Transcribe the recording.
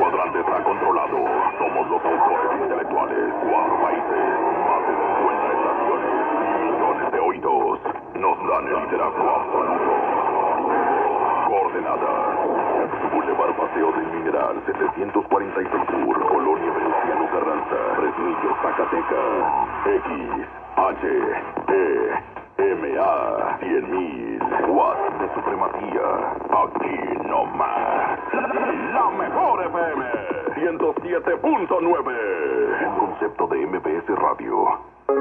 cuadrante está controlado. Somos los autores intelectuales. 4 países, más de 50 estaciones, millones de oídos. Nos dan el liderazgo absoluto. Coordenadas: Boulevard Paseo del Mineral, 746 Sur, Colonia Venustiano Carranza, Fresnillo, Zacatecas. X, H, E, M, A, 100.000 watts de supremacía. Aquí no más. La mejor FM, 107.9. Un concepto de MBS Radio.